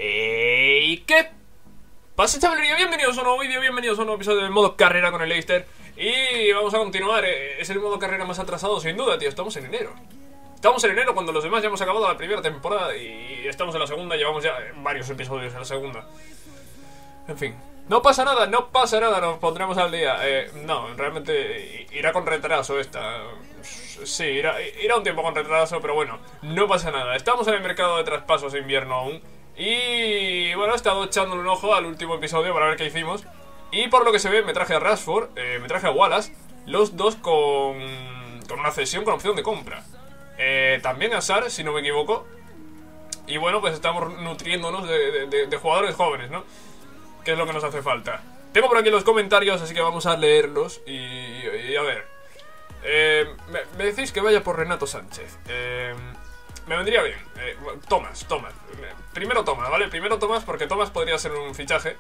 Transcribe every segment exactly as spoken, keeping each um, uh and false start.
¿Y qué pasa, chavalería? Bienvenidos a un nuevo vídeo, bienvenidos a un nuevo episodio del modo carrera con el Leicester. Y vamos a continuar, es el modo carrera más atrasado sin duda, tío, estamos en enero. Estamos en enero cuando los demás ya hemos acabado la primera temporada y estamos en la segunda, llevamos ya varios episodios en la segunda. En fin, no pasa nada, no pasa nada, nos pondremos al día. eh, No, realmente irá con retraso esta. Sí, irá, irá un tiempo con retraso, pero bueno, no pasa nada. Estamos en el mercado de traspasos de invierno aún. Y bueno, he estado echándole un ojo al último episodio para ver qué hicimos. Y por lo que se ve, me traje a Rashford, eh, me traje a Wallace, los dos con, con una cesión con opción de compra. Eh, también a Sar, si no me equivoco. Y bueno, pues estamos nutriéndonos de, de, de jugadores jóvenes, ¿no? Que es lo que nos hace falta. Tengo por aquí los comentarios, así que vamos a leerlos. Y, y, y a ver, eh, me, me decís que vaya por Renato Sánchez. eh, Me vendría bien. eh, Tomás, Tomás Primero Tomás, ¿vale? Primero Tomás porque Tomás podría ser un fichaje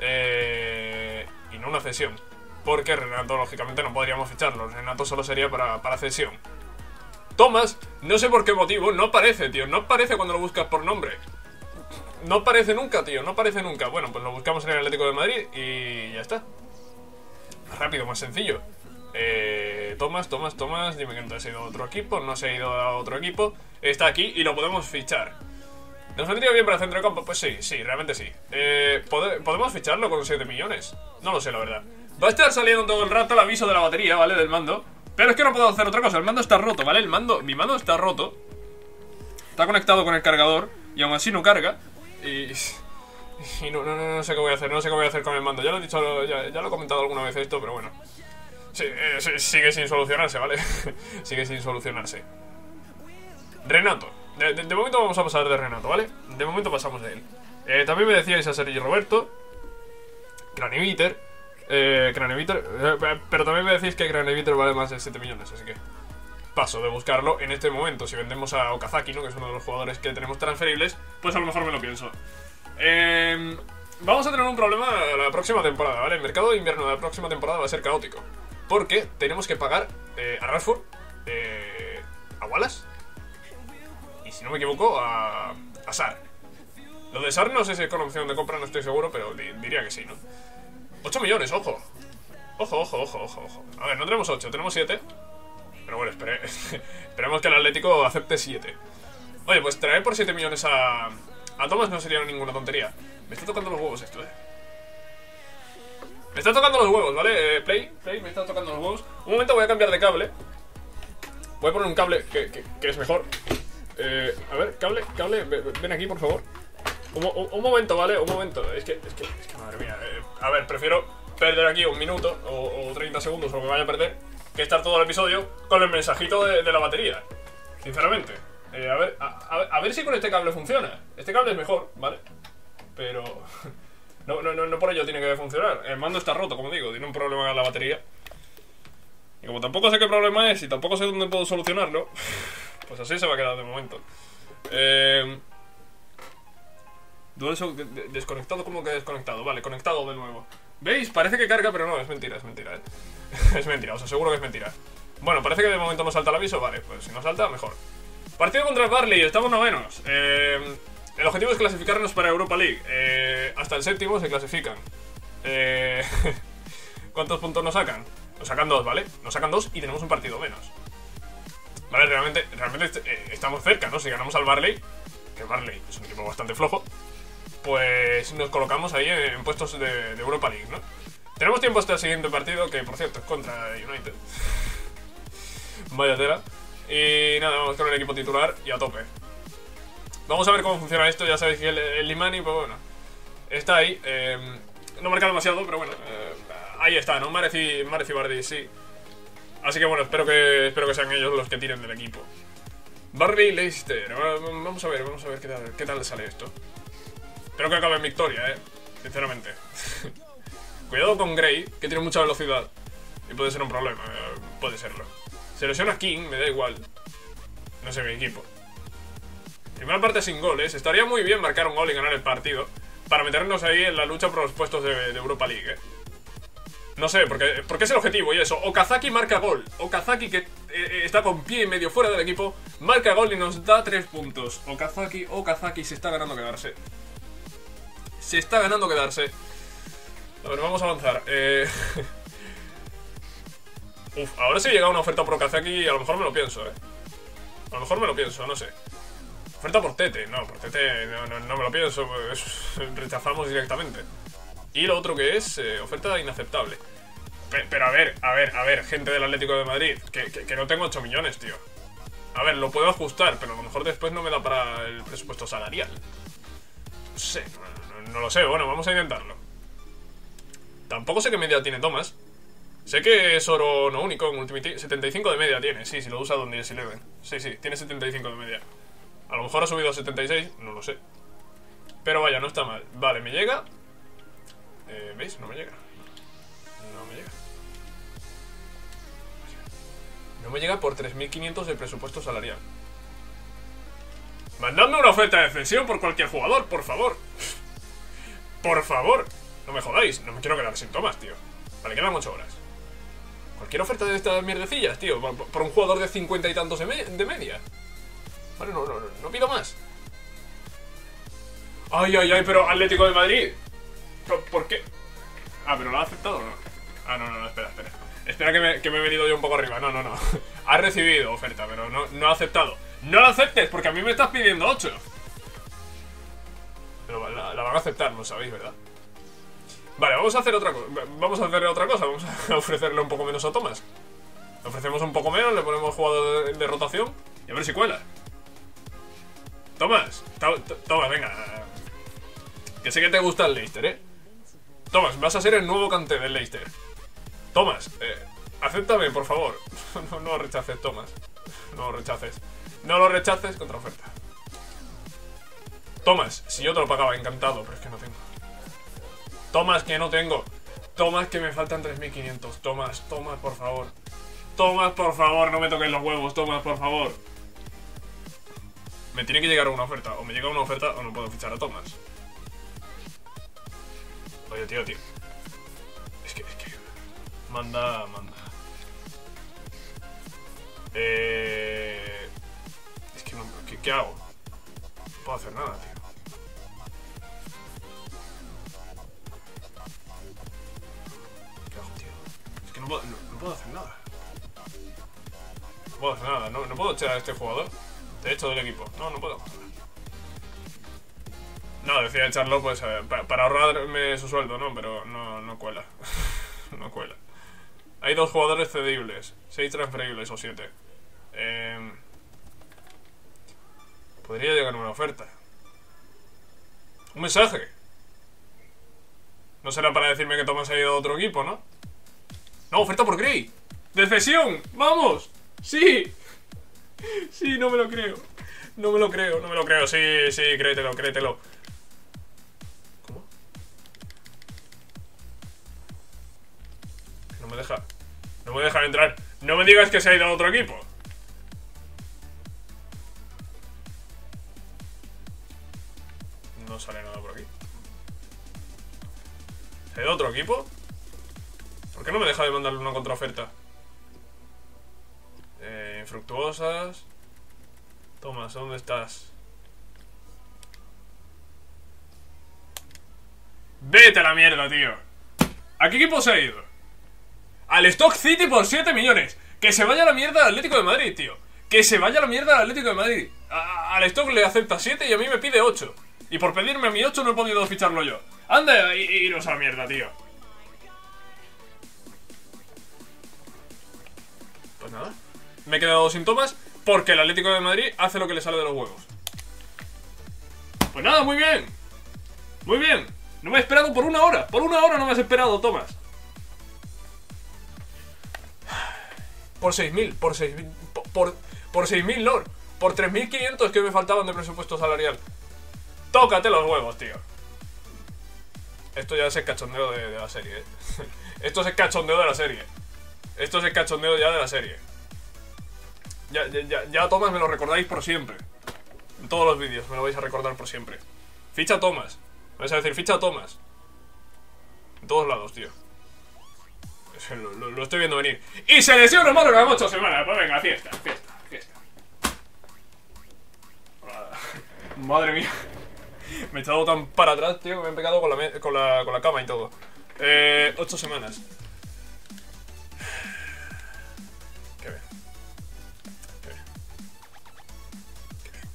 eh, y no una cesión. Porque Renato, lógicamente, no podríamos ficharlo. Renato solo sería para, para cesión. Tomás, no sé por qué motivo, no aparece, tío. No aparece cuando lo buscas por nombre. No aparece nunca, tío, no aparece nunca. Bueno, pues lo buscamos en el Atlético de Madrid y ya está. Más rápido, más sencillo. Eh, Tomás, Tomás, Tomás, dime que no te has ido a otro equipo. No se ha ido a otro equipo. Está aquí y lo podemos fichar. ¿Nos vendría bien para el centro de campo? Pues sí, sí, realmente sí. eh, ¿pod ¿Podemos ficharlo con siete millones? No lo sé, la verdad. Va a estar saliendo todo el rato el aviso de la batería, ¿vale? Del mando. Pero es que no puedo hacer otra cosa, el mando está roto, ¿vale? El mando, mi mando está roto. Está conectado con el cargador y aún así no carga. Y... Y no, no, no, no sé qué voy a hacer, no sé qué voy a hacer con el mando. Ya lo he dicho, ya, ya lo he comentado alguna vez esto, pero bueno. Sí, eh, sí, sigue sin solucionarse, ¿vale? Sigue sin solucionarse. Renato. De, de, de momento vamos a pasar de Renato, ¿vale? De momento pasamos de él. Eh, también me decíais a Sergio Roberto. Craneviter. Eh, Craneviter. Eh, pero también me decís que Craneviter vale más de siete millones, así que paso de buscarlo en este momento. Si vendemos a Okazaki, ¿no? Que es uno de los jugadores que tenemos transferibles, pues a lo mejor me lo pienso. Eh, vamos a tener un problema la próxima temporada, ¿vale? El mercado de invierno de la próxima temporada va a ser caótico. Porque tenemos que pagar eh, a Rashford, eh, a Wallace y, si no me equivoco, a, a Sar. Lo de Sar no sé si es con opción de compra, no estoy seguro, pero di diría que sí, ¿no? ocho millones, ojo. Ojo, ojo, ojo, ojo, ojo. A ver, no tenemos ocho, tenemos siete. Pero bueno, espere, esperemos que el Atlético acepte siete. Oye, pues traer por siete millones a, a Tomás no sería ninguna tontería. Me está tocando los huevos esto, eh. Me está tocando los huevos, ¿vale? Eh, play, play, me está tocando los huevos. Un momento, voy a cambiar de cable. Voy a poner un cable que, que, que es mejor. Eh, a ver, cable, cable, ven aquí, por favor. Un, un, un momento, ¿vale? Un momento. Es que, es que, es que madre mía. Eh, a ver, prefiero perder aquí un minuto o, o treinta segundos o lo que vaya a perder que estar todo el episodio con el mensajito de, de la batería. Sinceramente. Eh, a, ver, a, a, a ver si con este cable funciona. Este cable es mejor, ¿vale? Pero... No, no, no, no por ello tiene que funcionar. El mando está roto, como digo, tiene un problema con la batería. Y como tampoco sé qué problema es y tampoco sé dónde puedo solucionarlo, pues así se va a quedar de momento. Eh... Desconectado, ¿cómo que desconectado? Vale, conectado de nuevo. ¿Veis? Parece que carga, pero no, es mentira, es mentira, ¿eh? Es mentira, os aseguro que es mentira. Bueno, parece que de momento no salta el aviso, vale, pues si no salta, mejor. Partido contra el Barley, estamos novenos. Eh... El objetivo es clasificarnos para Europa League. eh, Hasta el séptimo se clasifican. eh, ¿Cuántos puntos nos sacan? Nos sacan dos, ¿vale? Nos sacan dos y tenemos un partido menos. Vale, realmente, realmente eh, estamos cerca, ¿no? Si ganamos al Barley, que Barley es un equipo bastante flojo, pues nos colocamos ahí en, en puestos de, de Europa League, ¿no? Tenemos tiempo hasta el siguiente partido, que por cierto es contra United. Vaya tela. Y nada, vamos con el equipo titular y a tope. Vamos a ver cómo funciona esto. Ya sabéis que el, el Limani, pues bueno, está ahí. eh, No marca demasiado, pero bueno, eh, ahí está, ¿no? Mahrez y, Mahrez y Vardy, sí. Así que bueno, espero que, espero que sean ellos los que tiren del equipo. Barley Leicester. Vamos a ver, vamos a ver qué tal, qué tal sale esto. Espero que acabe en victoria, eh, sinceramente. Cuidado con Gray, que tiene mucha velocidad y puede ser un problema, eh, puede serlo. Se lesiona King, me da igual. No sé mi equipo. Primera parte sin goles. Estaría muy bien marcar un gol y ganar el partido para meternos ahí en la lucha por los puestos de, de Europa League, ¿eh? No sé, porque, porque es el objetivo y eso. Okazaki marca gol. Okazaki, que eh, está con pie y medio fuera del equipo, marca gol y nos da tres puntos. Okazaki, Okazaki se está ganando quedarse. Se está ganando quedarse. A ver, vamos a avanzar. Eh... Uf, ahora si llega una oferta por Kazaki, a lo mejor me lo pienso, eh. A lo mejor me lo pienso, no sé. Oferta por Tete, no, por Tete no, no, no me lo pienso, pues, rechazamos directamente. Y lo otro que es, eh, oferta inaceptable. Pero, pero a ver, a ver, a ver, gente del Atlético de Madrid, que, que, que no tengo ocho millones, tío. A ver, lo puedo ajustar, pero a lo mejor después no me da para el presupuesto salarial. No sé, no, no, no lo sé, bueno, vamos a intentarlo. Tampoco sé qué media tiene Thomas. Sé que es oro no único, en Ultimate setenta y cinco de media tiene, sí, si lo usa donde es Eleven. Sí, sí, tiene setenta y cinco de media. A lo mejor ha subido a setenta y seis, no lo sé. Pero vaya, no está mal. Vale, me llega. Eh, ¿Veis? No me llega. No me llega. No me llega por tres mil quinientos de presupuesto salarial. Mandadme una oferta de cesión por cualquier jugador, por favor. Por favor. No me jodáis, no me quiero quedar sin Thomas, tío. Vale, quedan ocho horas. Cualquier oferta de estas mierdecillas, tío. Por un jugador de cincuenta y tantos de, me de media. Vale, no, no, no, no pido más. Ay, ay, ay, pero Atlético de Madrid. ¿Por, ¿por qué? Ah, pero lo ha aceptado o no. Ah, no, no, no, espera, espera. Espera que me, que me he venido yo un poco arriba. No, no, no. Ha recibido oferta, pero no, no ha aceptado. No la aceptes, porque a mí me estás pidiendo ocho. Pero la, la van a aceptar, lo sabéis, ¿verdad? Vale, vamos a hacer otra cosa. Vamos a hacer otra cosa. Vamos a ofrecerle un poco menos a Thomas. Le ofrecemos un poco menos, le ponemos jugador de, de rotación y a ver si cuela. Thomas, Thomas, venga. Que sé que te gusta el Leicester, ¿eh? Thomas, vas a ser el nuevo Kanté del Leicester. Thomas, eh, acéptame, por favor. No, no lo rechaces, Thomas. No lo rechaces. No lo rechaces contra oferta. Thomas, si yo te lo pagaba, encantado, pero es que no tengo. Thomas, que no tengo. Thomas, que me faltan tres mil quinientos. Thomas, Thomas, por favor. Thomas, por favor, no me toques los huevos. Thomas, por favor. Me tiene que llegar una oferta. O me llega una oferta o no puedo fichar a Thomas. Oye, tío, tío. Es que, es que... Manda, manda. Eh... Es que no... ¿Qué, qué hago? No puedo hacer nada, tío. No puedo, no, no puedo hacer nada. No puedo hacer nada. No, no puedo echar a este jugador. Te he hecho del equipo. No, no puedo. No, decía echarlo pues eh, para, para ahorrarme su sueldo, ¿no? Pero no, no cuela. No cuela. Hay dos jugadores cedibles. Seis transferibles o siete. Eh, podría llegar una oferta. Un mensaje. No será para decirme que Thomas ha ido a otro equipo, ¿no? No, oferta por Gray. ¡De cesión! ¡Vamos! ¡Sí! Sí, no me lo creo. No me lo creo, no me lo creo. Sí, sí, créetelo, créetelo. ¿Cómo? No me deja. No me deja entrar. No me digas que se ha ido a otro equipo. No sale nada por aquí. ¿Se ha ido a otro equipo? ¿Por qué no me deja de mandarle una contraoferta? Eh, infructuosas. Thomas, ¿dónde estás? Vete a la mierda, tío. ¿A qué equipo se ha ido? Al Stoke City por siete millones. Que se vaya a la mierda al Atlético de Madrid, tío. Que se vaya a la mierda al Atlético de Madrid. A al Stoke le acepta siete y a mí me pide ocho. Y por pedirme a mi ocho no he podido ficharlo yo. Anda, iros a la mierda, tío. Pues nada, me he quedado sin Thomas porque el Atlético de Madrid hace lo que le sale de los huevos. Pues nada, muy bien. Muy bien. No me he esperado por una hora. Por una hora no me has esperado, Thomas. Por seis mil, por seis mil, por, por, por seis mil, Lord. Por tres mil quinientos que me faltaban de presupuesto salarial. Tócate los huevos, tío. Esto ya es el cachondeo de, de la serie, ¿eh? Esto es el cachondeo de la serie. Esto es el cachondeo ya de la serie. Ya, ya, ya, ya Thomas me lo recordáis por siempre. En todos los vídeos me lo vais a recordar por siempre. Ficha a Thomas. Me vais a decir, ficha a Thomas. En todos lados, tío. Lo, lo, lo estoy viendo venir. Y se lesiona más de las ocho semanas. Pues venga, fiesta, fiesta, fiesta. Madre mía. Me he echado tan para atrás, tío, que me he pegado con la, con la, con la cama y todo. Eh, ocho semanas. Qué bien. Qué bien. Qué bien.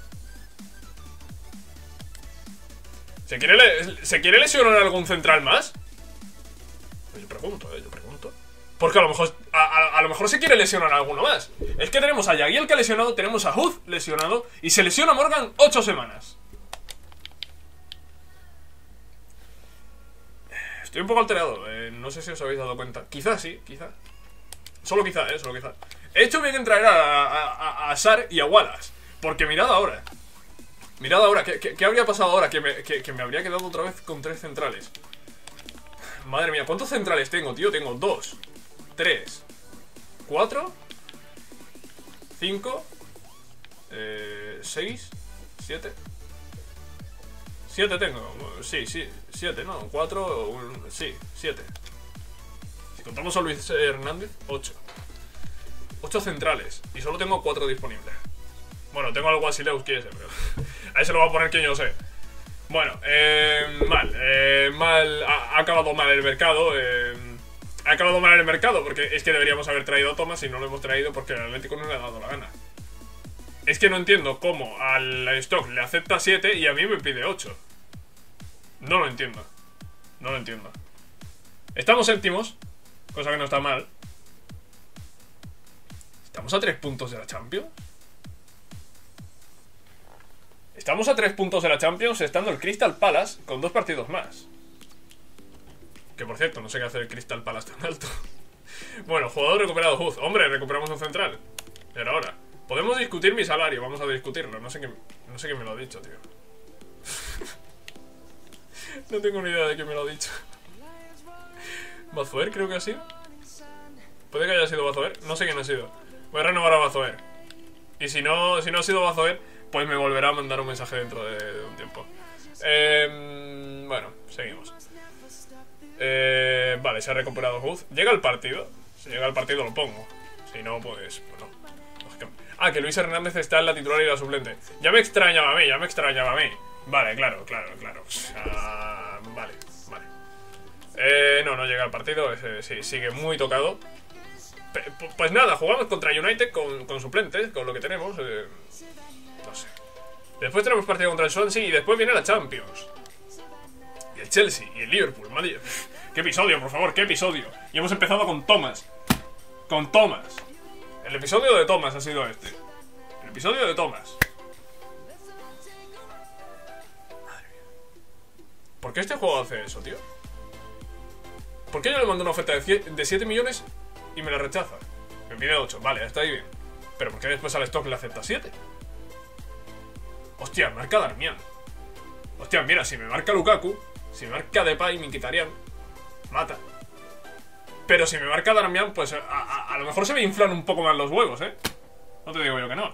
¿Se quiere, le ¿Se quiere lesionar algún central más? Yo pregunto, eh, yo pregunto. Porque a lo mejor a, a, a lo mejor se quiere lesionar a alguno más. Es que tenemos a Yagiel que ha lesionado, tenemos a Huz lesionado y se lesiona Morgan ocho semanas. Estoy un poco alterado, eh, no sé si os habéis dado cuenta. Quizás sí, quizás. Solo quizá, eh, solo quizá. He hecho bien en traer a, a, a, a Sar y a Wallace. Porque mirad ahora. Mirad ahora, ¿qué, qué, qué habría pasado ahora? Que me, que, que me habría quedado otra vez con tres centrales. Madre mía, ¿cuántos centrales tengo, tío? Tengo dos, tres, cuatro, cinco, eh, seis, siete. Siete tengo, sí, sí, siete, ¿no? Cuatro, un, sí, siete. Si contamos a Luis Hernández, ocho. Ocho centrales, y solo tengo cuatro disponibles. Bueno, tengo al Wasilewski ese, pero a ese lo va a poner quien yo sé. Bueno, eh, mal, eh, mal, ha, ha acabado mal el mercado, eh, ha acabado mal el mercado porque es que deberíamos haber traído a Thomas y no lo hemos traído porque el Atlético no le ha dado la gana. Es que no entiendo cómo al stock le acepta siete y a mí me pide ocho. No lo entiendo, no lo entiendo. Estamos séptimos, cosa que no está mal. ¿Estamos a tres puntos de la Champions? Estamos a tres puntos de la Champions estando el Crystal Palace con dos partidos más. Que por cierto, no sé qué hace el Crystal Palace tan alto. Bueno, jugador recuperado, Huz. Hombre, recuperamos un central. Pero ahora, podemos discutir mi salario, vamos a discutirlo. No sé qué, no sé quién me lo ha dicho, tío. No tengo ni idea de quién me lo ha dicho. ¿Bazoer creo que ha sido? Puede que haya sido Bazoer, no sé quién ha sido. Voy a renovar a Bazoer. Y si no, si no ha sido Bazoer, pues me volverá a mandar un mensaje dentro de, de un tiempo. Eh, bueno, seguimos. Eh, vale, se ha recuperado Huz. ¿Llega el partido? Si llega el partido lo pongo. Si no, pues, pues no. Ah, que Luis Hernández está en la titular y la suplente. Ya me extrañaba a mí, ya me extrañaba a mí. Vale, claro, claro, claro. Uh, vale, vale. Eh, no, no llega el partido. Eh, sí, sigue muy tocado. P pues nada, jugamos contra United con, con suplentes, con lo que tenemos. Eh, no sé. Después tenemos partido contra el Swansea y después viene la Champions. Y el Chelsea y el Liverpool, madre. Qué episodio, por favor, qué episodio. Y hemos empezado con Thomas. Con Thomas. El episodio de Thomas ha sido este. El episodio de Thomas. Madre mía. ¿Por qué este juego hace eso, tío? ¿Por qué yo le mando una oferta de siete millones y me la rechaza? Me pide ocho, vale, está ahí bien. Pero ¿por qué después al stock le acepta siete? Hostia, marca Darmian. Hostia, mira, si me marca Lukaku, si me marca Depay, Mkhitaryan, mata. Pero si me marca Darmian, pues a, a, a lo mejor se me inflan un poco más los huevos, ¿eh? No te digo yo que no.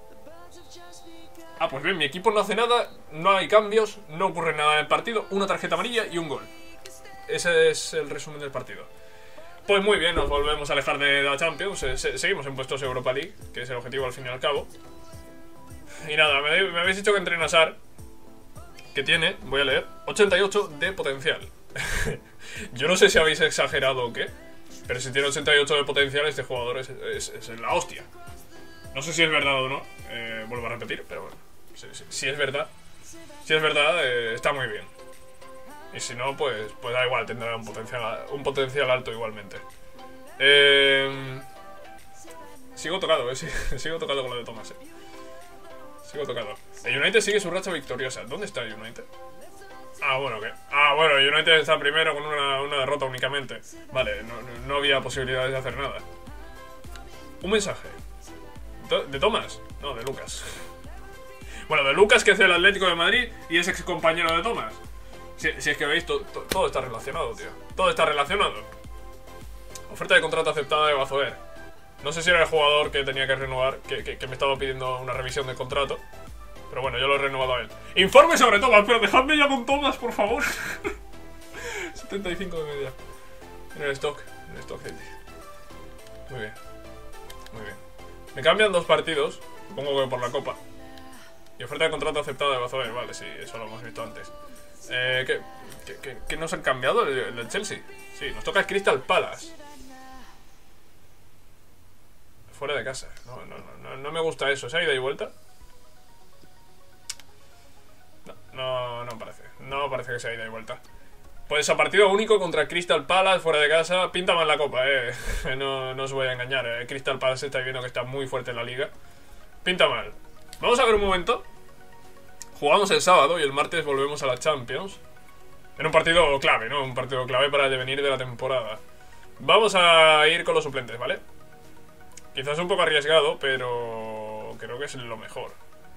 Ah, pues bien, mi equipo no hace nada, no hay cambios, no ocurre nada en el partido, una tarjeta amarilla y un gol. Ese es el resumen del partido. Pues muy bien, nos volvemos a alejar de la Champions, se, se, seguimos en puestos Europa League, que es el objetivo al fin y al cabo. Y nada, me, me habéis dicho que entrena a Sar, que tiene, voy a leer, ochenta y ocho de potencial. Yo no sé si habéis exagerado o qué, pero si tiene ochenta y ocho de potencial, este jugador es, es, es la hostia. No sé si es verdad o no, eh, vuelvo a repetir, pero bueno, si, si, si es verdad, si es verdad, eh, está muy bien. Y si no, pues, pues da igual, tendrá un potencial, un potencial alto igualmente. Eh, sigo tocado, eh, sigo tocado con lo de Thomas, eh. Sigo tocado. El United sigue su racha victoriosa. ¿Dónde está el United? Ah, bueno, ¿qué? Ah, bueno, el United está primero con una, una derrota únicamente. Vale, no, no, no había posibilidades de hacer nada. Un mensaje. ¿De Thomas? No, de Lucas. Bueno, de Lucas, que es del Atlético de Madrid y es ex compañero de Thomas. Si, si es que veis, to, to, todo está relacionado, tío. Todo está relacionado. Oferta de contrato aceptada de Bazoer. No sé si era el jugador que tenía que renovar, que, que, que me estaba pidiendo una revisión de contrato. Pero bueno, yo lo he renovado a él. Informe sobre Thomas, pero dejadme ya con Thomas, por favor. setenta y cinco de media. En el stock, en el stock, gente. Muy bien. Muy bien. Me cambian dos partidos, supongo que por la copa. Y oferta de contrato aceptada de Bazooer. Vale, sí, eso lo hemos visto antes. Eh, ¿qué, qué, qué, qué nos han cambiado el del Chelsea? Sí, nos toca el Crystal Palace. Fuera de casa. No, no, no, no me gusta eso. ¿Se ha ido y vuelta? No, no, no parece. No parece que se ha ido y vuelta. Pues a partido único contra Crystal Palace, fuera de casa. Pinta mal la copa, eh. No, no os voy a engañar, eh. Crystal Palace está viendo que está muy fuerte en la liga. Pinta mal. Vamos a ver un momento. Jugamos el sábado y el martes volvemos a la Champions. En un partido clave, ¿no? Un partido clave para el devenir de la temporada. Vamos a ir con los suplentes, ¿vale? Quizás un poco arriesgado, pero creo que es lo mejor.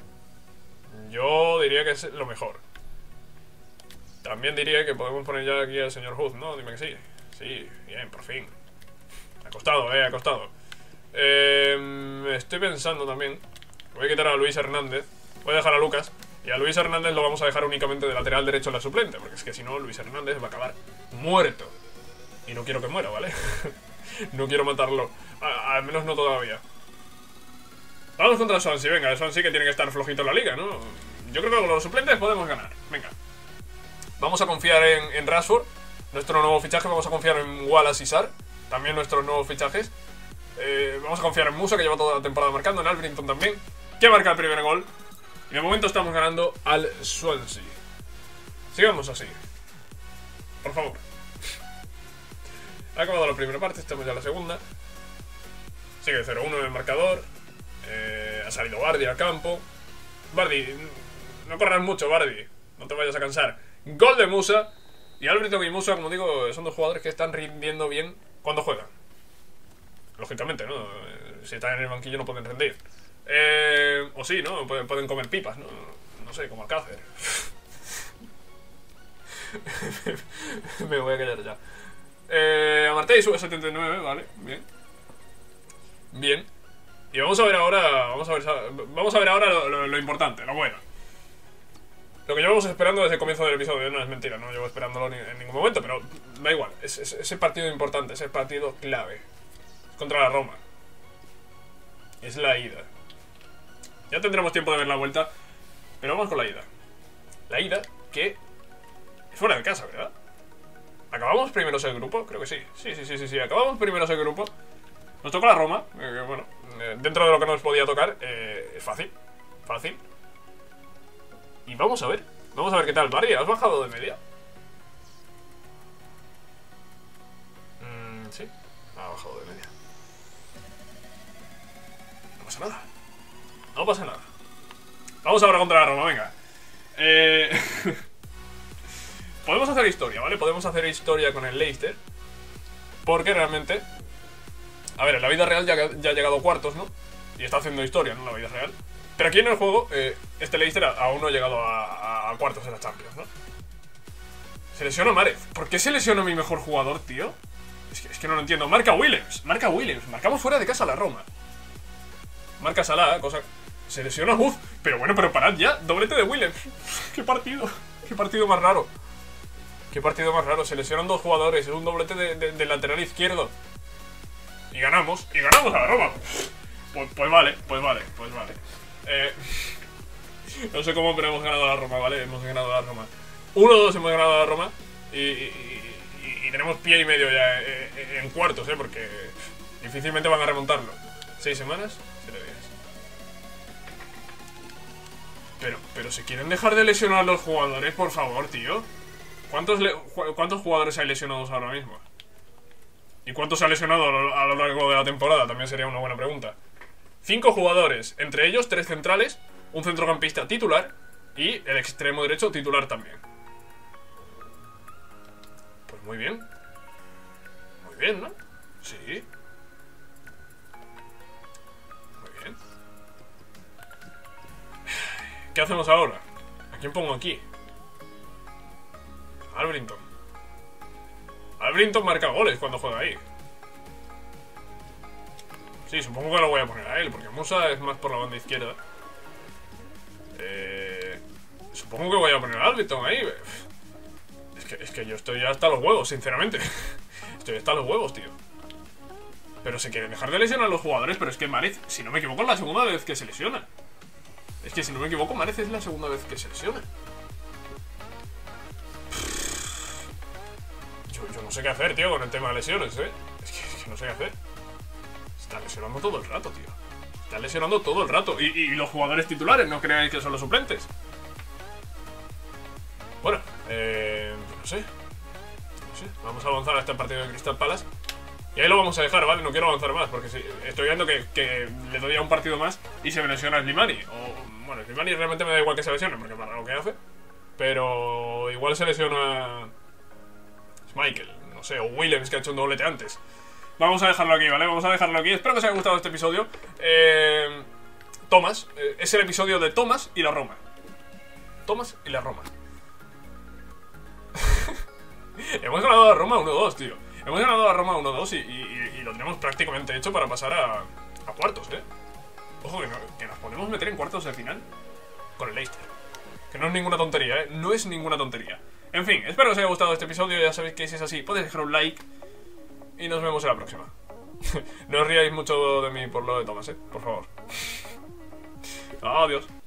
Yo diría que es lo mejor. También diría que podemos poner ya aquí al señor Hood, ¿no? Dime que sí. Sí, bien, por fin. Ha costado, eh, ha costado. Eh, estoy pensando también. Voy a quitar a Luis Hernández. Voy a dejar a Lucas. Y a Luis Hernández lo vamos a dejar únicamente de lateral derecho en la suplente. Porque es que si no, Luis Hernández va a acabar muerto. Y no quiero que muera, ¿vale? No quiero matarlo. A, al menos no todavía. Vamos contra el Swansea. Venga, el Swansea que tiene que estar flojito en la liga, ¿no? Yo creo que con los suplentes podemos ganar. Venga. Vamos a confiar en, en Rashford, nuestro nuevo fichaje. Vamos a confiar en Wallace y Sarr, también nuestros nuevos fichajes. eh, Vamos a confiar en Musa, que lleva toda la temporada marcando. En Alvrington también, que marca el primer gol. Y de momento estamos ganando al Swansea. Sigamos así, por favor. Ha acabado la primera parte, estamos ya en la segunda. Sigue cero uno en el marcador. eh, Ha salido Vardy al campo. Vardy, no corras mucho, Vardy. No te vayas a cansar. Gol de Musa. Y Alberto y Musa, como digo, son dos jugadores que están rindiendo bien cuando juegan. Lógicamente, ¿no? Si están en el banquillo no pueden rendir. Eh, o sí, ¿no? Pueden, pueden comer pipas, ¿no? No sé, como Alcácer. Me voy a callar ya. Eh, Amartey sube setenta y nueve, vale, bien. Bien. Y vamos a ver ahora. Vamos a ver, vamos a ver ahora lo, lo, lo importante, lo bueno. Lo que llevamos esperando desde el comienzo del episodio. No es mentira, no llevo esperándolo ni, en ningún momento. Pero da igual, es, es, ese partido importante, ese partido clave. Es contra la Roma. Es la ida. Ya tendremos tiempo de ver la vuelta. Pero vamos con la ida. La ida que es fuera de casa, ¿verdad? ¿Acabamos primeros el grupo? Creo que sí. Sí, sí, sí, sí, sí. Acabamos primeros el grupo. Nos tocó la Roma. Eh, bueno, eh, dentro de lo que nos podía tocar, eh, es fácil. Fácil. Y vamos a ver. Vamos a ver qué tal. Barry, ¿has bajado de media? Mm, sí, ha bajado de media. No pasa nada. No pasa nada. Vamos ahora contra la Roma, venga. Eh... Podemos hacer historia, ¿vale? Podemos hacer historia con el Leicester. Porque realmente... A ver, en la vida real ya, ya ha llegado a cuartos, ¿no? Y está haciendo historia, ¿no? En la vida real. Pero aquí en el juego, eh, este Leicester aún no ha llegado a, a, a cuartos de la Champions, ¿no? Se lesiona Mahrez. ¿Por qué se lesiona mi mejor jugador, tío? Es que, es que no lo entiendo. Marca Williams. Marca Williams. Marcamos fuera de casa a la Roma. Marca Salah, cosa... Se lesiona Huth. Pero bueno, pero parad ya. Doblete de Williams. Qué partido. Qué partido más raro. Qué partido más raro. Se lesionan dos jugadores. Es un doblete de, de, de lateral izquierdo. Y ganamos. Y ganamos a la Roma. Pues, pues vale, pues vale, pues vale. Eh, no sé cómo, pero hemos ganado a la Roma, ¿vale? Hemos ganado a la Roma. uno dos hemos ganado a la Roma. Y, y, y, y tenemos pie y medio ya en, en cuartos, ¿eh? Porque difícilmente van a remontarlo. ¿Seis semanas? Siete días. Pero, pero si quieren dejar de lesionar a los jugadores, por favor, tío. ¿Cuántos, le ¿Cuántos jugadores hay lesionados ahora mismo? ¿Y cuántos se ha lesionado a lo, a lo largo de la temporada? También sería una buena pregunta. Cinco jugadores, entre ellos tres centrales, un centrocampista titular y el extremo derecho titular también. Pues muy bien. Muy bien, ¿no? Sí. Muy bien. ¿Qué hacemos ahora? ¿A quién pongo aquí? Alvrington. Alvrington marca goles cuando juega ahí. Sí, supongo que lo voy a poner a él, porque Musa es más por la banda izquierda. Eh, supongo que voy a poner a Alvrington ahí. Es que, es que yo estoy hasta los huevos, sinceramente. Estoy hasta los huevos, tío. Pero se quieren dejar de lesionar a los jugadores. Pero es que Mahrez, si no me equivoco, es la segunda vez que se lesiona. Es que si no me equivoco, Márez es la segunda vez que se lesiona. Yo, yo no sé qué hacer, tío, con el tema de lesiones, ¿eh? Es que, es que no sé qué hacer. Está lesionando todo el rato, tío. Está lesionando todo el rato. Y, y los jugadores titulares, no creáis que son los suplentes. Bueno, eh... no sé. No sé. Vamos a avanzar a este partido de Crystal Palace. Y ahí lo vamos a dejar, ¿vale? No quiero avanzar más, porque si estoy viendo que, que le doy a un partido más y se me lesiona Slimani. O, bueno, Slimani realmente me da igual que se lesione, porque para lo que hace. Pero igual se lesiona Michael, no sé, o Willems, que ha hecho un doblete antes. Vamos a dejarlo aquí, ¿vale? Vamos a dejarlo aquí. Espero que os haya gustado este episodio. Eh, Thomas, eh, es el episodio de Thomas y la Roma. Thomas y la Roma. Hemos ganado a Roma uno dos, tío. Hemos ganado a Roma uno dos y, y, y lo tenemos prácticamente hecho para pasar a, a cuartos, ¿eh? Ojo, que, no, que nos podemos meter en cuartos de final con el Leicester. Que no es ninguna tontería, ¿eh? No es ninguna tontería. En fin, espero que os haya gustado este episodio. Ya sabéis que si es así, podéis dejar un like. Y nos vemos en la próxima. No os riáis mucho de mí por lo de Thomas, ¿eh? Por favor. Adiós.